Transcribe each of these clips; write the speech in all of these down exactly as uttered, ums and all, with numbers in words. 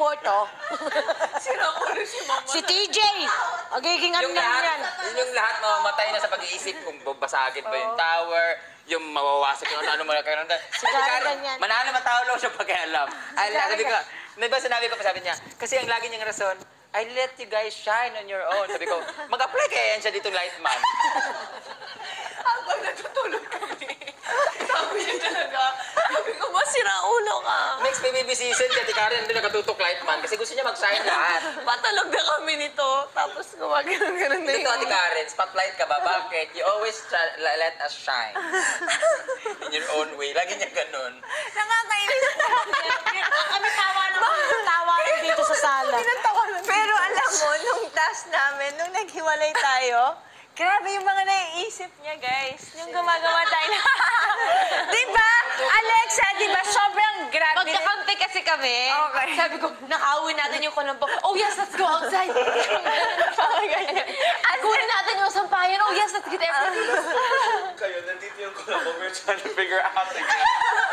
report, oh. Sira ulo si Mama. Si T J! Magiging ano Yung lang lahat, yan. yun yung lahat mamamatay na sa pag-iisip kung babasagin ba yung tower, yung mawawasak yung ano, ano mo na kayo. Si Karen yan. manalo matao lang siya pag-alam. Ay, sabi ko, diba sinabi ko pa sabi niya, kasi ang lagi niyang rason, I let you guys shine on your own. Sabi ko, mag-apply kaya yan siya dito Lightman. Habang natutulog kami. Sabi niya talaga, sabi ko, masira ulo ka. Next P B B season, kaya Karen doon nakatutok Lightman kasi gusto niya mag-shine lahat. Patalog na kami nito. Tapos gumagano'n-ganon na Dito, Ate Karen, spotlight ka ba? Bakit? You always try, let us shine. In your own way. Lagi niya ganun. Nakakainis na Kami tawa na tawa rin dito sa sala. Pero alam mo, nung task namin, nung naghiwalay tayo, grabe yung mga naiisip niya, guys. Yung gumagawa tayo na... diba? Alexa, diba? Sobrang grabe. Magkakampi kasi kami. Okay. Sabi ko, nakauwi natin yung kulambo. Oh yes, let's go outside. At kunin natin yung sampayan. Oh yes, let's get everything. Kayo, nandito yung kulambo. We're trying to figure out again.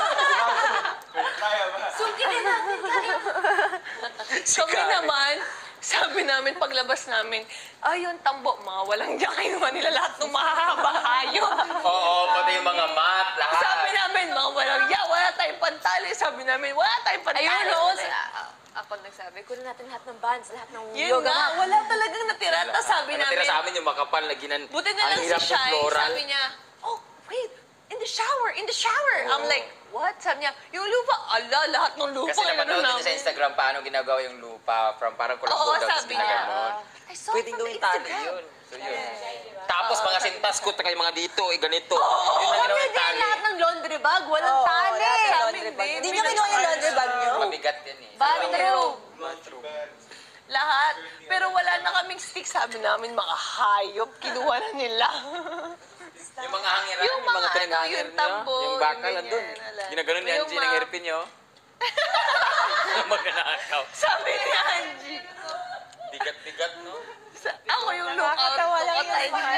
Kaya ba? Sungkinin natin kayo. Kami naman, sabi namin, paglabas namin, ay, yung tambo, mga walang diyan, kinuha nila lahat ng mahahabang hayop. Oo, pati yung mga mat, lahat. Sabi namin, mga walang diyan, wala tayong pantali. Sabi namin, wala tayong pantali. Ayun, no. Ako nagsabi, kunin natin lahat ng bands, lahat ng Yun yoga nga, mat. wala talagang natira. Tapos sabi Ano namin, tira sa amin yung makapal na ginan. buti na ang lang si hirap Shai, floral. sabi niya, oh, wait, in the shower, in the shower. I'm like, what? Sabi niya, yung lupa, ala, lahat ng lupa. Kasi napanood ano din sa Instagram paano ginagawa yung lupa from parang kulambo Oo, daw. sabi niya. I saw Pwedeng from gawin tali Instagram. yun. So yun. Tapos mga sintas ko, kayo mga dito, eh, ganito. Oo, Yun ang Huwag ginawa niyo yung din tali. lahat ng laundry bag, walang Oo, tali. lahat ng Sabi laundry bag. din. Hindi niyo kinuha yung laundry bag niyo? Mabigat yan eh. Bathroom. Bathroom. Lahat. Pero wala na kaming stick. Sabi namin, mga hayop, kinuha na nila. Yung mga hangiran, Yung yung mga mga pinag-hanger ano, yung niyo, tambo, yung bakal, yung andun. ganyan, ala. Ginaganon ni Yung Angie ng mga- hairpin niyo. Magnanakaw. Sabi ni Angie. Bigat-bigat, no? Sa, ako yung lookout. Nakakatawa lang lookout yung ID.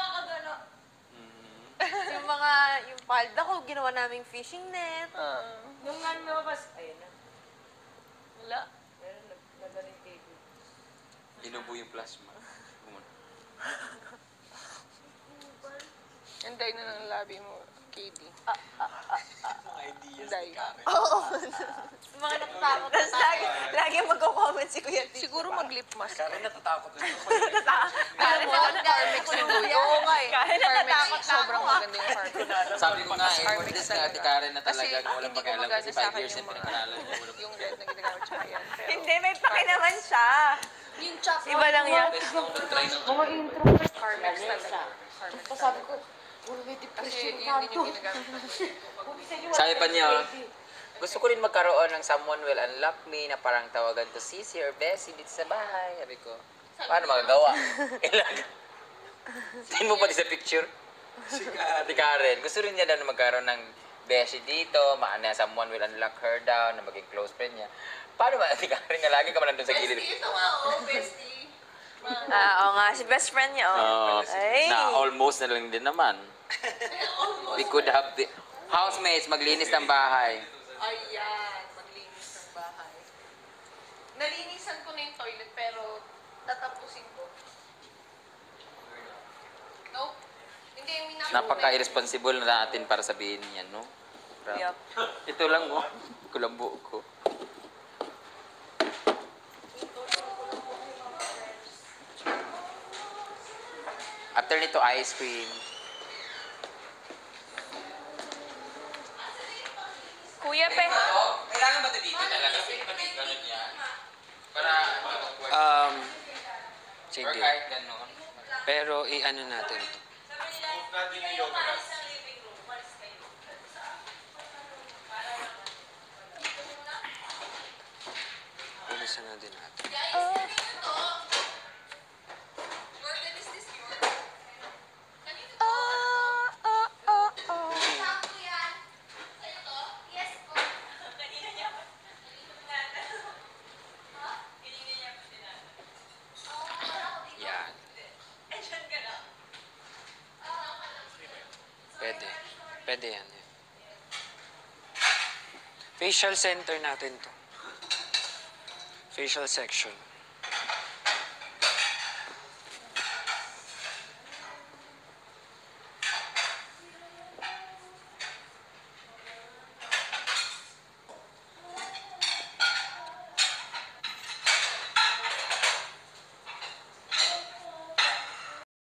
Yung mga, yung palda ko, ginawa naming fishing net. Ah, Yung nga lumabas, ayun na. wala. Inubo yung plasma. Anday na ng labi mo, K D. Ideas. Anday. Yung mga natatakot. Tapos lagi, lagi magko-comment si Kuya T. Siguro mag-lip mask. Karen natatakot na Alam mo, Carmex yung Kuya. Oo nga eh. Carmex, sobrang maganda yung Carmex. Sabi ko nga eh, for this nga, Ate Karen na Kasi talaga walang hindi pakialam gumagana kasi sa five akin years yung na mga- pinag-aralan niya. walang Yung red na ginagawa tsaka yan. Pero- Hindi, may paki naman siya. Yung chop. Iba lang yan. Try na. Mga intro. Carmex talaga. Carmex Tapos sabi talaga. ko, puro may Kasi depression yun ka din to. yung ginagamit ko. Sabi pa niya, gusto ko rin magkaroon ng someone will unlock me na parang tawagan to Sisi or Bessie dito sa bahay. Sabi ko, paano magagawa? Ilag. Tingin mo pati sa picture? Ate Karen, gusto rin niya daw na magkaroon ng Bessie dito, maana someone will unlock her down, na maging close friend niya. Paano ba, Ate Karen, na lagi ka man nandun sa gilid? Ito nga, oh, bestie. Ah, oo nga, si best friend niya, oh. Oo, Ay. na almost na lang din naman. We could have the housemates maglinis ng bahay. Ayan, maglinis ng bahay. Nalinisan ko na yung toilet pero tatapusin ko. No? Hindi, yung minabuhay. Napaka-irresponsible na natin para sabihin yan, no? Grabe. Yup. Ito lang, oh. Kulambo ko. After nito, ice cream. Kuya, pe. Kailangan ba ito dito talaga? Pati ganun yan? Para, Um, or sige. kahit ganun. Pero i-ano natin to. Natin yung yoga. Bilisan na din natin. Yan. Pwede. Pwede yan. eh. Facial center natin to. Facial section.